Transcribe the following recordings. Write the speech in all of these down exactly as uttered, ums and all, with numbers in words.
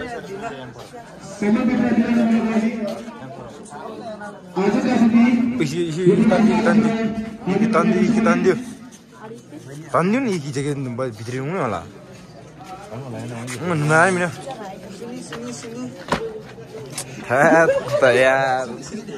Isi isi tandi tandi iki tandi iki tandi tandi ni iki jadi tempat bitri mana lah? Mana ini? Hat tayar.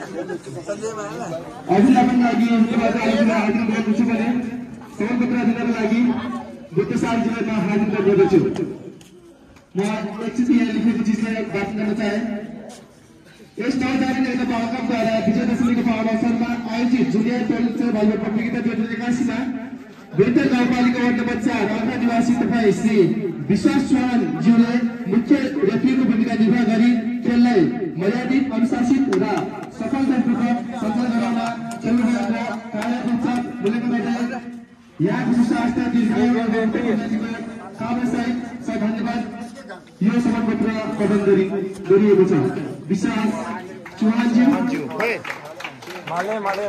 Aji lapan lagi untuk ada aji hadir berdoa pada. Semua putra hadir lagi. Butuh saat juga mah hadir berdoa. Mau actually ये लिखे कुछ चीज़ में बात करना चाहे इस नौजवान ने अपना पावर कप द्वारा विजयदशमी के पावन अवसर पर आयोजित जूनियर टोल से भाई प्रतियोगिता प्रतियोगिता बेहतर गांवपालिका वार्ड नंबर चार राधा निवासी तथा श्री विश्वास चौहान जी ने मुख्य रेफरी को भूमिका निभा गरी खेललाई मर्यादित अनुशासित र सफलतापूर्वक सञ्चालन गराउन खेलुवाडा कार्यकर्ता बोलेको बेला यहाँ विशिष्ट आस्था दीर्घायु कामसाई सबै धन्यवाद यो समपत्र प्रदान गरी गरिएको छ विश्वास चौहान जी माले माले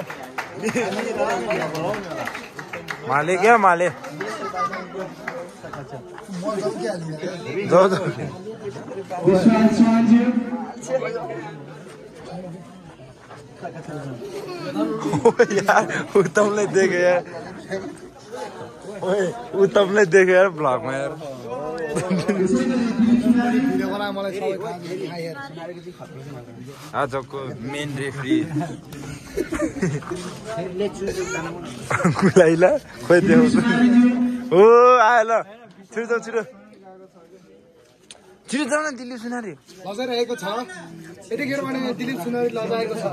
माले क्या माले दो दो विश्वास चौहान जी यार उत्तम ले देख यार ओए उत्तम ले देख यार ब्लॉग में यार आजको मेन रेफरी गुलाइला खोइ देऊ ओ आयो ल छिटो जाऊ छिटो छिटो जाऊ न दिलीप सुनारी लजाइरहेको छ यतिखेर भने दिलीप सुनारी लजाएको छ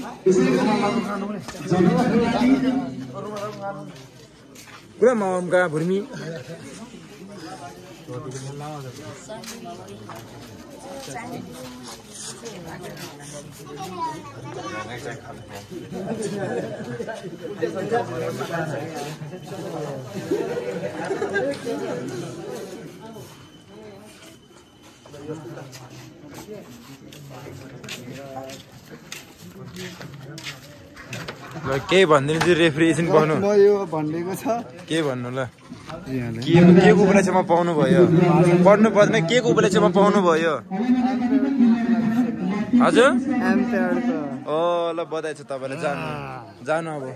पुरा मामका भुर्मी के भन्दिनु चाहिँ रेफ्री एकछिन पाउनु म यो भन्नेको छ के भन्नु ल के के को उपलक्ष्यमा पाउनु भयो पढ्नु पर्ने के को उपलक्ष्यमा पाउनु भयो हजुर ओ ल बधाई छ तपाईलाई जानु जानु अब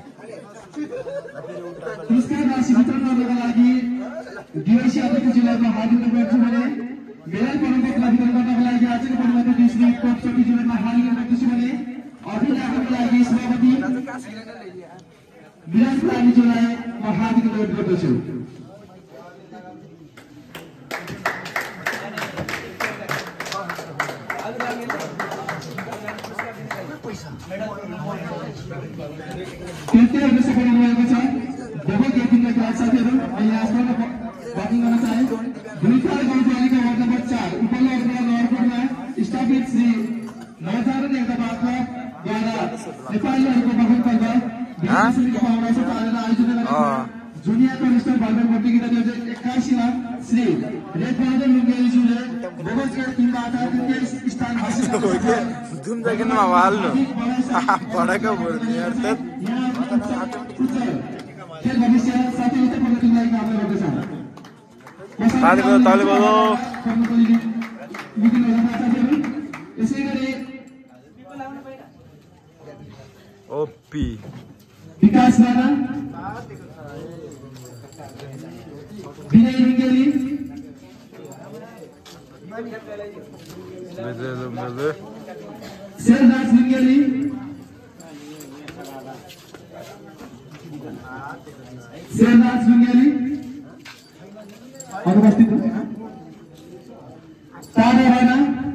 मेरा परम्परा प्रतिबन्ध गर्नको लागि आजको परिवर्तन दिसले कोपचोटी जिल्लामा हालिएको व्यक्ति भने अभिनयको लागि सभापति विराज प्राणीज्यूलाई म हार्दिक अनुरोध गर्दछु कृत्य हुन सफल हुनुभएको छ बहुत गेटिङका खेलाडी साथीहरू अहिले आसपासमा ब्याटिङ गर्न चाहे भुइँचार गाउँपालिका वार्ड नम्बर चार उपल्लो अग्रवाल नगरकोटमा स्थापित श्री नवचारण एकता द्वारा नेपालीहरूको महान पर्व विजयदशमीको पावन अवसर पालेर आयोजना गरेको जुनियर कनिष्ठ भलिबल प्रतियोगिता दुई हजार एक्काइसमा श्री रेडबहादुर लुङ्गेलीज्यूले बोगसगढ टिमबाट तृतीय स्थान हासिल गरेको धुम जगनमा हाल्नु पढेको भर्नेहरु खेल भविष्य साथै उक्त प्रगतिको लागि काम गर्दछ ताली बजाऊ ताली बजाऊ ओपी विकास राणा विनय रुङ्गेली शेरराज रुङ्गेली शेरराज रुङ्गेली अनुपस्थित तारा राणा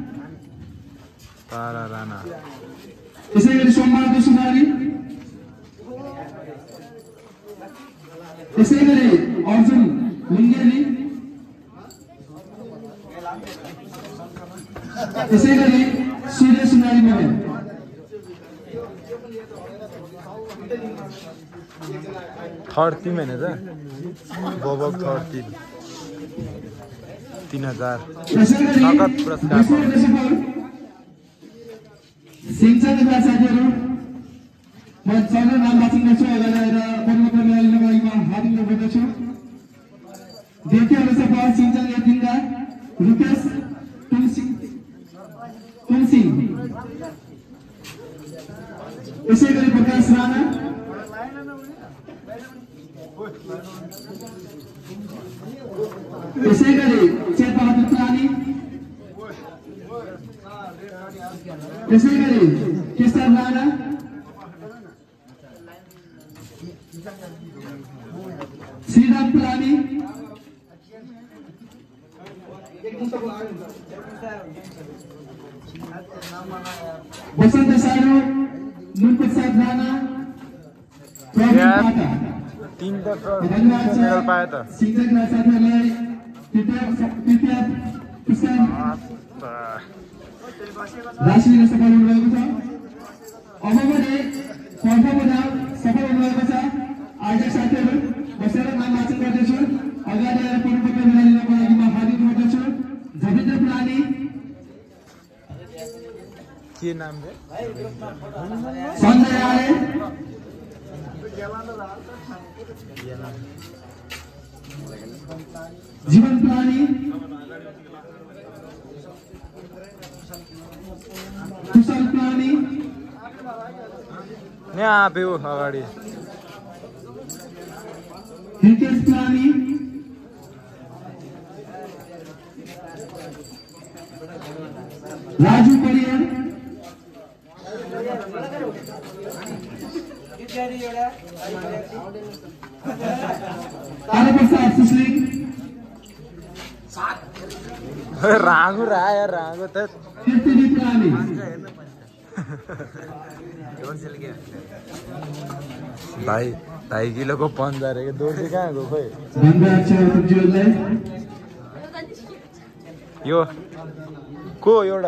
तारा राणा यसै गरी सोमबहादुर सुनारी यसै गरी अर्जुन लुङ्गेली यसै गरी सूर्य सुनारी मोहन थर्ड टीम हैन त बबक थर्ड टीम तीन हजार नगद पुरस्कार सिंचन का साथीहरु म चलन नाम वाचन गर्छु अगाडि परिवर्तन ल्याउनको लागि म हार्दिक अनुरोध गर्दछु देखिए अनुसार सिंचन एक दिन का रुपेश तुलसी तुलसिंह यसै गरी प्रकाश राणा यसै गरी शेरबहादुर प्राणी यसै गरी केशर राणा श्रीराम प्राणी वसंत सारू नुनप्रसाद राणा तीनटा मेडल पाए त शिक्षकका साथीहरूलाई तृतीय तृतीय पुरस्कार राशि दिन सफल हुनुभएको छ। अब भने पर्फमा सफल हुनुभएको छ आयोजक साथीहरू बसेर नाम वाचन गर्दैछु। अगाडि आएर प्रपत्र मिलाइदिनको लागि म हार्दिक गर्दछु। जबिन्द्र प्राणी के नाम रे सञ्जय आले जीवन प्राणी कुशल प्राणी यहाँ आप्यो अगाडि हितेश प्राणी राजू परियार ताराप्रसाद सुस्लिङ रागु रा यार रागु त कीर्तिनी प्राणी भाइ ढाई किलोको पन्जा रे दोर्जे कहाँ गयो खोइ धन्यवाद छ हजुरलाई। यो को एउटा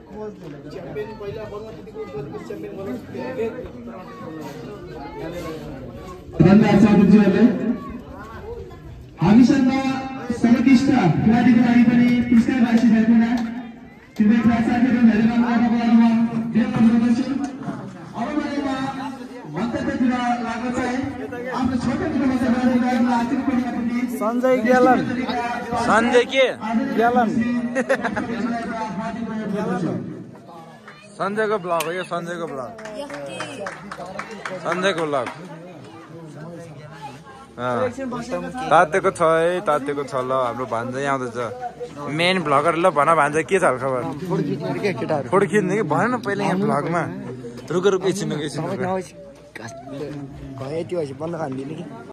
धन्यवाद छ हजुरलाई। हामीसँग सर्वोत्कृष्ट खेलाडीको लागि पनि पुरस्कार राशि भएको छ। कृपया साथीहरू हेरेर आउनको लागि म विनम्र गर्दछु। अब भने म मन्तव्यतिर लाग्न चाहे आफ्नो छोटो छोटो मतदान आर्थिक परिणामपछि सञ्जय ग्यालन सञ्जय के ग्यालन सञ्जयको ब्लग हो यो सञ्जयको ब्लग सञ्जयको ब्लग तातेको छ है तातेको छ ल हाम्रो भान्जा यहाँ आउँदैछ मेन भ्लगर ल भन भान्जा के छ खबर फोटो खिच्ने कि भन न पहिला यहाँ भ्लगमा रुक रुक एकछिन एकछिन